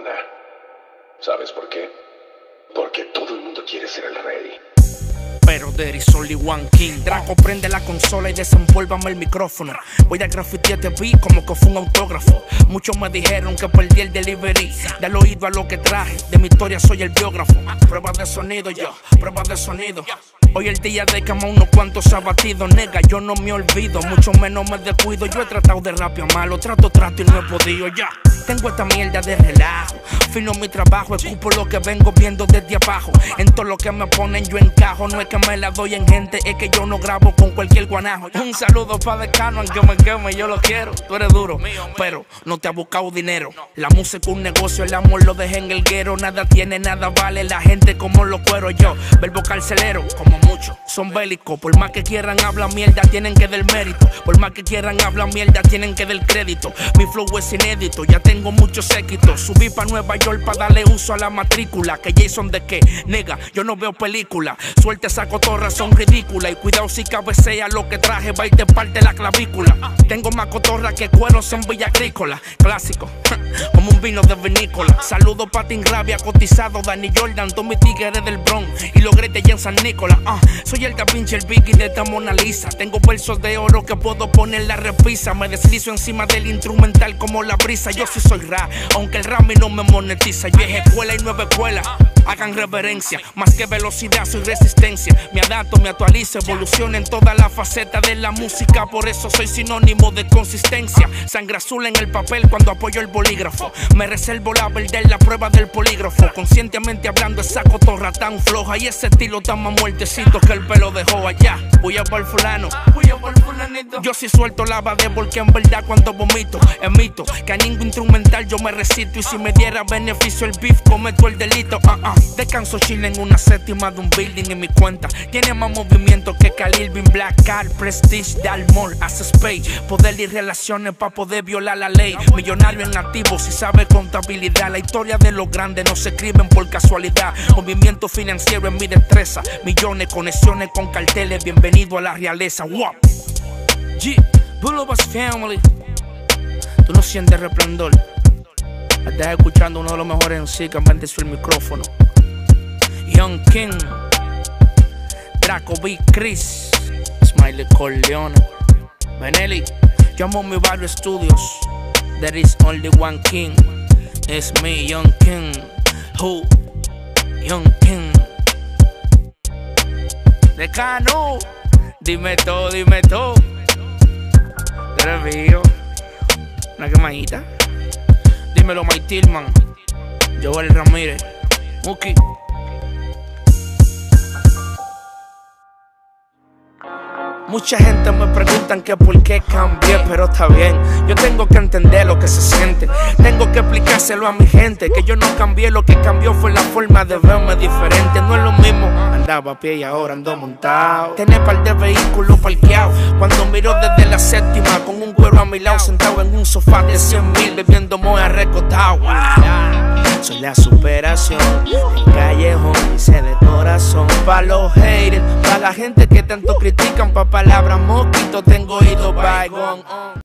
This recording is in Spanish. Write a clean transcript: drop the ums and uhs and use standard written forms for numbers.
onda. ¿Sabes por qué? Porque todo el mundo quiere ser el rey. Pero there is only one king. Draco prende la consola y desenvuélvame el micrófono. Voy a grafitear este beat como que fue un autógrafo. Muchos me dijeron que perdí el delivery. Del oído a lo que traje, de mi historia soy el biógrafo. Pruebas de sonido yo, pruebas de sonido. Hoy el día de cama unos cuantos abatidos. Nega, yo no me olvido, mucho menos me descuido. Yo he tratado de rapear malo, trato y no he podido ya. Tengo esta mierda de relajo, fino mi trabajo, escupo lo que vengo viendo desde abajo. En todo lo que me ponen yo encajo, no es que me la doy en gente, es que yo no grabo con cualquier guanajo. Un saludo pa' Decano, aunque me queme, yo lo quiero. Tú eres duro, pero no te ha buscado dinero. La música un negocio, el amor lo dejé en el guero. Nada tiene, nada vale, la gente como los cueros. Yo, verbo carcelero, como muchos, son bélicos. Por más que quieran hablar mierda, tienen que dar mérito. Por más que quieran hablar mierda, tienen que dar crédito. Mi flow es inédito, ya tengo muchos séquitos. Subí pa' Nueva York pa' darle uso a la matrícula. Que Jason de qué, nega, yo no veo película. Suelta esa cotorra, son ridículas. Y cuidado si cabecea lo que traje, va y te parte la clavícula. Tengo más cotorra que cueros en Villa Agrícola. Clásico, como un vino de vinícola. Saludo pa' Tim Rabia, cotizado, Danny Jordan, todos mis tigres del Bronx y los gretes ya en San Nicolás. Soy el Da Vinci, el Biggie de esta Mona Lisa. Tengo versos de oro que puedo poner la repisa. Me deslizo encima del instrumental como la brisa. Yo sí soy rap, aunque el rap no me monetiza. Vieja escuela y nueva escuela, hagan reverencia. Más que velocidad, soy resistencia. Me adapto, me actualizo, evoluciono en toda la faceta de la música. Por eso soy sinónimo de consistencia. Sangre azul en el papel cuando apoyo el bolígrafo. Me reservo la verdad en la prueba del polígrafo. Conscientemente hablando, esa cotorra tan floja y ese estilo tan más muertecito que el pelo dejó allá. Voy a por fulano, voy a por fulanito. Yo sí suelto lava de porque en verdad cuando vomito emito que a ningún instrumental yo me recito. Y si me diera beneficio el beef, cometo el delito. Descanso chile en una séptima de un building en mi cuenta. Tiene más movimiento que Khalil Bin Black Card, Prestige, Dalmor, hace space. Poder y relaciones para poder violar la ley. Millonario en activo si sabe contabilidad. La historia de los grandes no se escriben por casualidad. Movimiento financiero en mi destreza. Millones, conexiones con carteles. Bienvenido a la realeza. Wow. G, Bulobas Family. Tú no sientes resplandor. Estás escuchando uno de los mejores en sí que han bendecido el micrófono. Young King, Draco B. Chris, Smiley Corleone, Benelli. Yo amo mi barrio estudios. There is only one king. It's me, Young King. Who? Young King. Decano, dime todo, dime todo. ¿Tú eres mío? Una quemadita. Dímelo, Mike Tillman, Joel Ramírez, Muki. Mucha gente me preguntan que por qué cambié, pero está bien. Yo tengo que entender lo que se siente. Tengo que explicárselo a mi gente, que yo no cambié, lo que cambió fue la forma de verme diferente. No es lo mismo, andaba a pie y ahora ando montado. Tener par de vehículos parqueados. Cuando miro desde la séptima, con un cuero a mi lado, sentado en un sofá de 100,000, bebiendo moe recostado. Soy la superación, el callejón, hice de corazón. Pa' los haters, pa' la gente que tanto critican, pa' palabras mosquito, tengo oído bygone.